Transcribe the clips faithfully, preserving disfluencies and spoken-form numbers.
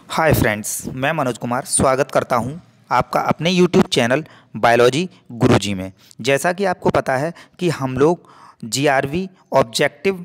Hi friends, मैं मनोज कुमार स्वागत करता हूं आपका अपने यूट्यूब चैनल बायोलॉजी गुरुजी में। जैसा कि आपको पता है कि हम लोग जीआरवी ऑब्जेक्टिव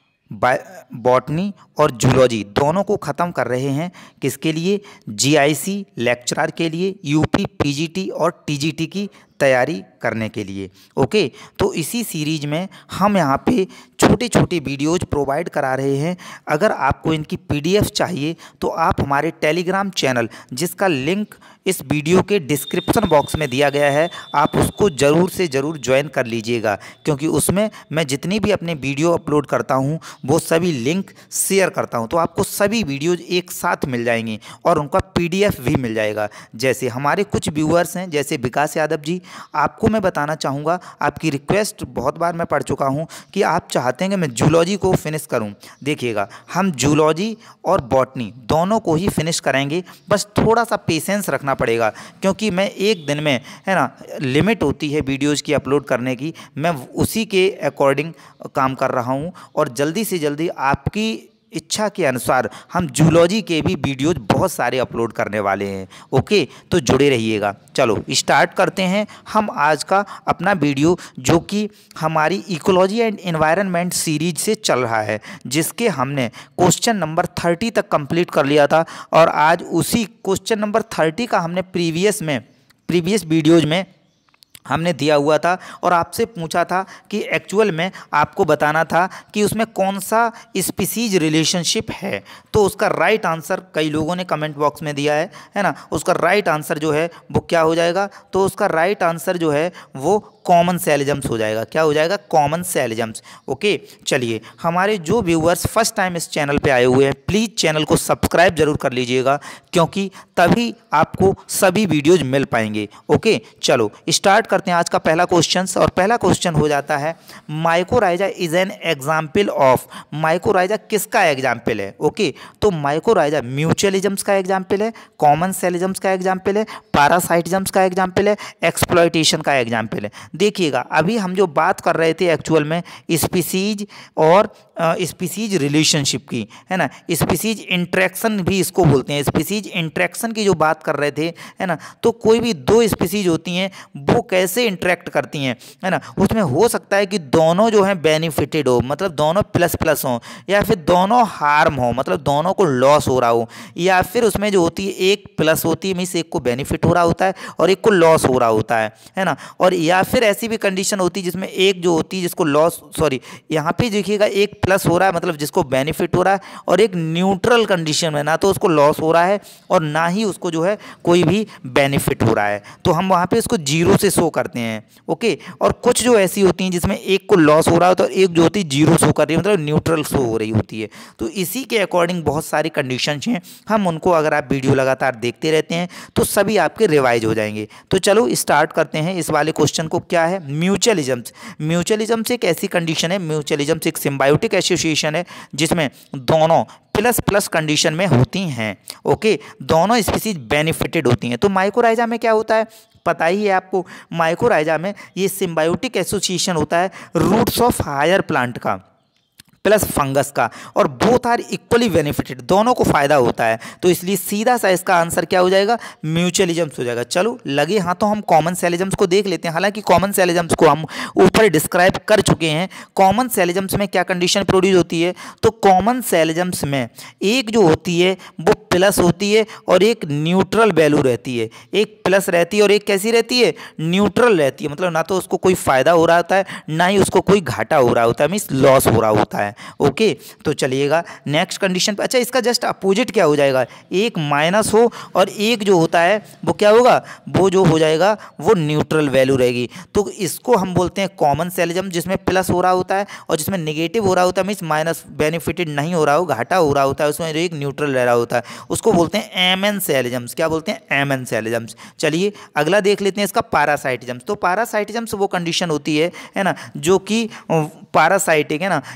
बॉटनी और जूलॉजी दोनों को ख़त्म कर रहे हैं। किसके लिए? जीआईसी लेक्चरर के लिए, यूपी पीजीटी और टीजीटी की तैयारी करने के लिए। ओके, तो इसी सीरीज में हम यहाँ पे छोटे छोटे वीडियोज़ प्रोवाइड करा रहे हैं। अगर आपको इनकी पीडीएफ चाहिए तो आप हमारे टेलीग्राम चैनल, जिसका लिंक इस वीडियो के डिस्क्रिप्शन बॉक्स में दिया गया है, आप उसको ज़रूर से ज़रूर ज्वाइन कर लीजिएगा, क्योंकि उसमें मैं जितनी भी अपने वीडियो अपलोड करता हूँ वो सभी लिंक शेयर करता हूँ। तो आपको सभी वीडियोज़ एक साथ मिल जाएंगी और उनका पीडीएफ भी मिल जाएगा। जैसे हमारे कुछ व्यूअर्स हैं, जैसे विकास यादव जी, आपको मैं बताना चाहूँगा, आपकी रिक्वेस्ट बहुत बार मैं पढ़ चुका हूँ कि आप चाहते हैं कि मैं जूलॉजी को फिनिश करूँ। देखिएगा, हम जूलॉजी और बॉटनी दोनों को ही फिनिश करेंगे, बस थोड़ा सा पेशेंस रखना पड़ेगा, क्योंकि मैं एक दिन में, है ना, लिमिट होती है वीडियोज़ की अपलोड करने की, मैं उसी के अकॉर्डिंग काम कर रहा हूँ और जल्दी से जल्दी आपकी इच्छा के अनुसार हम जूलॉजी के भी वीडियोज बहुत सारे अपलोड करने वाले हैं। ओके, तो जुड़े रहिएगा। चलो स्टार्ट करते हैं हम आज का अपना वीडियो, जो कि हमारी इकोलॉजी एंड एनवायरनमेंट सीरीज से चल रहा है, जिसके हमने क्वेश्चन नंबर थर्टी तक कंप्लीट कर लिया था और आज उसी क्वेश्चन नंबर थर्टी का हमने प्रीवियस में प्रीवियस वीडियोज में हमने दिया हुआ था और आपसे पूछा था कि एक्चुअल में आपको बताना था कि उसमें कौन सा स्पीसीज रिलेशनशिप है। तो उसका राइट आंसर कई लोगों ने कमेंट बॉक्स में दिया है है ना। उसका राइट आंसर जो है वो क्या हो जाएगा? तो उसका राइट आंसर जो है वो कॉमन सेलिजम्स हो जाएगा। क्या हो जाएगा? कॉमन सेलिजम्स। ओके, चलिए, हमारे जो व्यूअर्स फर्स्ट टाइम इस चैनल पे आए हुए हैं, प्लीज़ चैनल को सब्सक्राइब जरूर कर लीजिएगा, क्योंकि तभी आपको सभी वीडियोज मिल पाएंगे। ओके, चलो स्टार्ट करते हैं आज का पहला क्वेश्चन। और पहला क्वेश्चन हो जाता है, mycorrhiza is an example of. Mycorrhiza किसका एग्जाम्पल है? ओके, तो माइकोराइजा म्यूचुअलिज्म्स का एग्जाम्पल है, कॉमन सेलिजम्स का एग्जाम्पल है, पैरासाइटिज्म्स का एग्जाम्पल है, एक्सप्लॉयटेशन का एग्जाम्पल है। देखिएगा, अभी हम जो बात कर रहे थे एक्चुअल में स्पीसीज और स्पीसीज रिलेशनशिप की, है ना, स्पीसीज इंट्रैक्शन भी इसको बोलते हैं। स्पीसीज इंट्रैक्शन की जो बात कर रहे थे, है ना, तो कोई भी दो स्पीसीज होती हैं वो कैसे इंटरेक्ट करती हैं, है ना। उसमें हो सकता है कि दोनों जो हैं बेनिफिटेड हो, मतलब दोनों प्लस प्लस हों, या फिर दोनों हार्म हो, मतलब दोनों को लॉस हो रहा हो, या फिर उसमें जो होती है एक प्लस होती है, मीन्स एक को बेनिफिट हो रहा होता है और एक को लॉस हो रहा होता है है ना। और या फिर ऐसी भी कंडीशन होती है जिसमें एक जो होती है जिसको लॉस, सॉरी यहाँ पे देखिएगा, एक प्लस हो रहा है मतलब जिसको बेनिफिट हो रहा है, और एक न्यूट्रल कंडीशन में ना तो उसको लॉस हो रहा है और ना ही उसको जो है कोई भी बेनिफिट हो रहा है, तो हम वहाँ पे इसको जीरो से शो करते हैं। ओके, और कुछ जो ऐसी होती हैं जिसमें एक को लॉस हो रहा होता है और एक जो होती है जीरो शो कर रही है, मतलब न्यूट्रल शो हो रही होती है। तो इसी के अकॉर्डिंग बहुत सारी कंडीशंस हैं, हम उनको अगर आप वीडियो लगातार देखते रहते हैं तो सभी आपके रिवाइज हो जाएंगे। तो चलो स्टार्ट करते हैं इस वाले क्वेश्चन को। क्या है? म्यूचुअलिज्म्स। म्यूचुअलिज्म्स एक ऐसी कंडीशन है, म्यूचुअलिज्म्स एक सिम्बायोटिक एसोसिएशन है जिसमें दोनों प्लस प्लस कंडीशन में होती हैं। ओके, दोनों स्पीसीज बेनिफिटेड होती हैं। तो माइकोराइजा में क्या होता है पता ही है आपको। माइकोराइजा में ये सिम्बायोटिक एसोसिएशन होता है रूट्स ऑफ हायर प्लांट का प्लस फंगस का, और बोथ आर इक्वली बेनिफिटेड, दोनों को फायदा होता है। तो इसलिए सीधा सा इसका आंसर क्या हो जाएगा? म्यूचुअलिज्म्स हो जाएगा। चलो लगे हाँ तो हम कॉमन सेलिजम्स को देख लेते हैं। हालांकि कॉमन सेलिजम्स को हम ऊपर डिस्क्राइब कर चुके हैं। कॉमन सेलिजम्स में क्या कंडीशन प्रोड्यूस होती है? तो कॉमन सेलिजम्स में एक जो होती है वो प्लस होती है और एक न्यूट्रल वैल्यू रहती है। एक प्लस रहती है और एक कैसी रहती है? न्यूट्रल रहती है, मतलब ना तो उसको कोई फायदा हो रहा होता है ना ही उसको कोई घाटा हो रहा होता है, मीन्स लॉस हो रहा होता है। ओके, तो चलिएगा नेक्स्ट कंडीशन पे। अच्छा, इसका जस्ट अपोजिट क्या हो जाएगा? एक माइनस हो और एक जो होता है वो क्या होगा? वो जो हो जाएगा वो न्यूट्रल वैल्यू रहेगी। तो इसको हम बोलते हैं कॉमन सेलिजम, जिसमें प्लस हो रहा होता है और जिसमें नेगेटिव हो रहा होता है, मीन्स माइनस बेनिफिटेड नहीं हो रहा हो, घाटा हो रहा होता है, उसमें एक न्यूट्रल रह रहा होता है, उसको बोलते हैं एम एन सेलिजम्स। क्या बोलते हैं? एम एन सेलिजम्स। चलिए अगला देख लेते हैं इसका पैरासाइटिज्म्स। तो पैरासाइटिज्म्स वो कंडीशन होती है है ना, जो कि पैरासाइटिक है ना, इसमें जो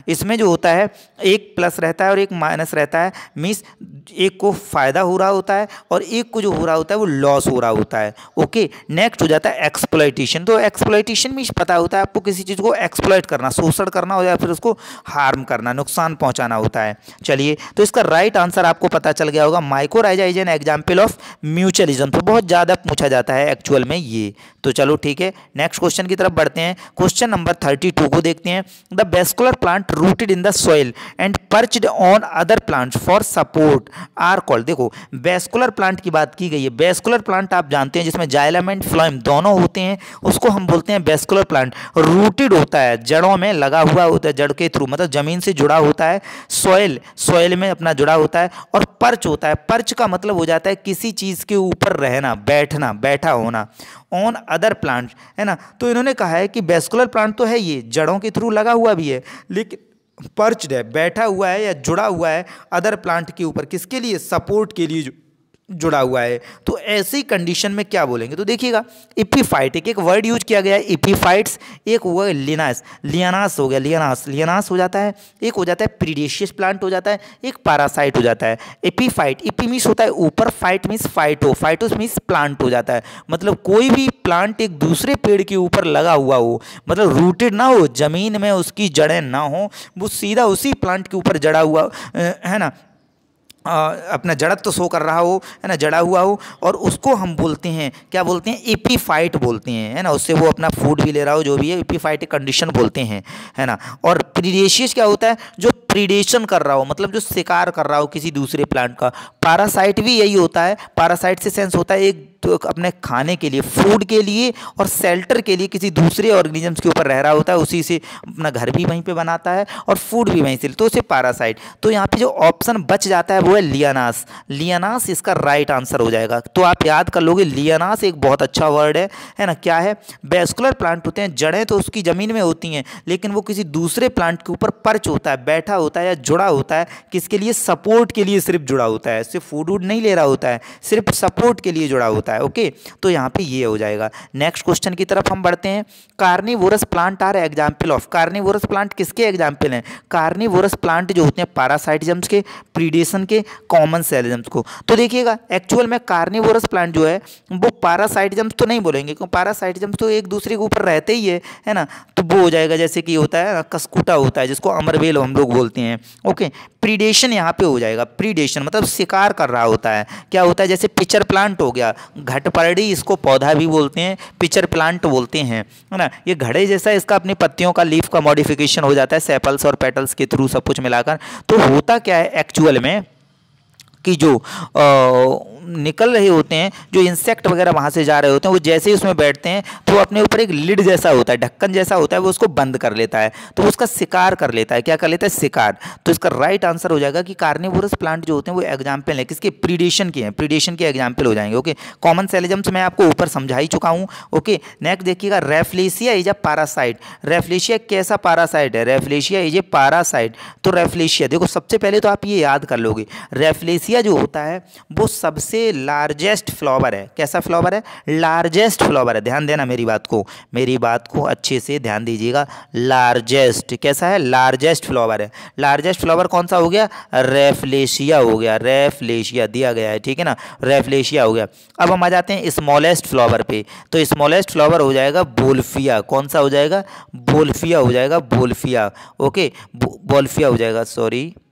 जो होता है एक प्लस रहता है और एक माइनस रहता है, मीन्स एक को फ़ायदा हो रहा होता है और एक को जो हो रहा होता है वो लॉस हो रहा होता है। ओके, नेक्स्ट हो जाता है एक्सप्लॉइटेशन। तो एक्सप्लॉइटेशन मीन्स पता होता है आपको किसी चीज़ को एक्सप्लॉइट करना, शोषण करना हो या फिर उसको हार्म करना, नुकसान पहुंचाना होता है। चलिए, तो इसका राइट आंसर आपको पता चल गया होगा, mycorrhiza is an example of mutualism. तो बहुत ज़्यादा पूछा जाता है एक्चुअल में ये। तो चलो ठीक है, नेक्स्ट क्वेश्चन की तरफ बढ़ते हैं। क्वेश्चन नंबर थर्टी टू को देखते हैं। The vascular plant rooted in the soil and perched on other plants for support are called. देखो, वेस्कुलर प्लांट की बात की गई है। वेस्कुलर प्लांट आप जानते हैं जिसमें जाइलम एंड फ्लोएम दोनों होते हैं, उसको हम बोलते हैं वेस्कुलर प्लांट। रूटेड होता है, जड़ों में लगा हुआ होता है, जड़ के थ्रू, मतलब जमीन से जुड़ा होता है। सॉइल, सॉइल में अपना जुड़ा होता है। और पर्च होता है, पर्च का मतलब हो जाता है किसी चीज़ के ऊपर रहना, बैठना, बैठा होना। ऑन अदर प्लांट, है ना। तो इन्होंने कहा है कि वेस्कुलर प्लांट तो है, ये जड़ों के थ्रू लगा हुआ भी है, लेकिन पर्च्ड है, बैठा हुआ है या जुड़ा हुआ है अदर प्लांट के ऊपर, किसके लिए, सपोर्ट के लिए जुड़ा हुआ है। तो ऐसी कंडीशन में क्या बोलेंगे, तो देखिएगा इपीफाइट, एक वर्ड यूज किया गया है इपीफाइट्स, एक वो लिनास, लियानास हो गया, लियानास, लियानास हो जाता है। एक हो जाता है प्रीडेशियस प्लांट हो जाता है, एक पैरासाइट हो जाता है। एपीफाइट, इपी मीन्स होता है ऊपर, phyte means phyto, phytos means plant हो जाता है। मतलब कोई भी प्लांट एक दूसरे पेड़ के ऊपर लगा हुआ हो, मतलब रूटेड ना हो, जमीन में उसकी जड़ें ना हो, वो सीधा उसी प्लांट के ऊपर जड़ा हुआ है ना, आ, अपना जड़त्व तो शो कर रहा हो, है ना, जड़ा हुआ हो, और उसको हम बोलते हैं, क्या बोलते हैं, एपीफाइट बोलते हैं, है ना। उससे वो अपना फूड भी ले रहा हो, जो भी है, एपीफाइट कंडीशन बोलते हैं, है ना। और प्रीडेशियस क्या होता है, जो प्रीडेशन कर रहा हो, मतलब जो शिकार कर रहा हो किसी दूसरे प्लांट का। पैरासाइट भी यही होता है, पैरासाइट से सेंस होता है एक तो अपने खाने के लिए, फूड के लिए और शेल्टर के लिए किसी दूसरे ऑर्गेनिजम्स के ऊपर रह रहा होता है, उसी से अपना घर भी वहीं पे बनाता है और फूड भी वहीं से, तो उसे पैरासाइट। तो यहाँ पे जो ऑप्शन बच जाता है वो है लियानास। लियानास इसका राइट आंसर हो जाएगा। तो आप याद कर लोगे, लियानास एक बहुत अच्छा वर्ड है, है ना। क्या है, वेस्कुलर प्लांट होते हैं, जड़ें तो उसकी ज़मीन में होती हैं, लेकिन वो किसी दूसरे प्लांट के ऊपर पर्च होता है, बैठा होता है या जुड़ा होता है, किसके लिए, सपोर्ट के लिए सिर्फ जुड़ा होता है, सिर्फ फूड वूड नहीं ले रहा होता है, सिर्फ सपोर्ट के लिए जुड़ा होता है। ओके, तो यहाँ पे ये हो जाएगा। नेक्स्ट क्वेश्चन की तरफ हम बढ़ते हैं। Carnivorous plant are example of, carnivorous plant किसके एग्जाम्पल हैं, कार्निवोरस प्लांट जो होते हैं पैरासाइटिज्म्स के, प्रीडेशन के, कॉमन सेलिजम्स को। तो देखिएगा एक्चुअल में कार्निवोरस प्लांट जो है वो पैरासाइटिज्म्स तो नहीं बोलेंगे, क्योंकि पैरासाइटिज्म्स तो एक दूसरे के ऊपर रहते ही है, है ना। तो वो हो जाएगा जैसे कि होता है कसकुटा होता है, जिसको अमरवेल हम लोग बोलते हैं। ओके, प्रीडेशन यहाँ पे हो जाएगा, प्रीडेशन मतलब शिकार कर रहा होता है। क्या होता है, जैसे पिचर प्लांट हो गया, घटपरडी, इसको पौधा भी बोलते हैं, पिचर प्लांट बोलते हैं, है ना। ये घड़े जैसा, इसका अपनी पत्तियों का, लीफ का मॉडिफिकेशन हो जाता है सेपल्स और पेटल्स के थ्रू सब कुछ मिलाकर। तो होता क्या है एक्चुअल में कि जो आ, निकल रहे होते हैं, जो इंसेक्ट वगैरह वहाँ से जा रहे होते हैं, वो जैसे ही उसमें बैठते हैं तो वो अपने ऊपर एक लिड जैसा होता है, ढक्कन जैसा होता है, वो उसको बंद कर लेता है, तो वो उसका शिकार कर लेता है। क्या कर लेता है, शिकार। तो इसका राइट आंसर हो जाएगा कि कार्निवोरस प्लांट जो होते हैं वो एग्जाम्पल है किसके, प्रीडेशन के हैं, प्रीडेशन के एग्जाम्पल हो जाएंगे। ओके, कॉमन सेलिजम्स मैं आपको ऊपर समझा ही चुका हूँ। ओके, नेक्स्ट देखिएगा, rafflesia is a parasite. Rafflesia कैसा पैरासाइट है, रेफ्लेशिया इज ए पैरासाइट। तो रेफ्लेशिया देखो, सबसे पहले तो आप ये याद कर लोगे, रेफ्लेशिया जो होता है वो सबसे लार्जेस्ट फ्लावर है। कैसा फ्लावर है, लार्जेस्ट फ्लावर है। ध्यान देना मेरी बात को, मेरी बात को अच्छे से ध्यान दीजिएगा। लार्जेस्ट कैसा है, लार्जेस्ट फ्लावर है। लार्जेस्ट फ्लावर कौन सा हो गया, रेफ्लेशिया हो गया, रेफ्लेशिया दिया गया है, ठीक है ना, रेफ्लेशिया हो गया। अब हम आ जाते हैं स्मॉलेस्ट फ्लावर पे। तो स्मॉलेस्ट फ्लावर हो जाएगा बोल्फिया। कौन सा हो जाएगा, बोल्फिया हो जाएगा, बोल्फिया। ओके, बोल्फिया हो जाएगा, सॉरी